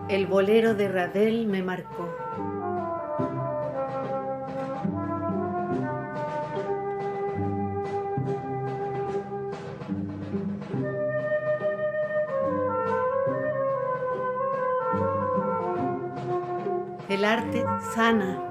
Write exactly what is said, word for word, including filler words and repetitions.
El bolero de Ravel me marcó. El arte sana.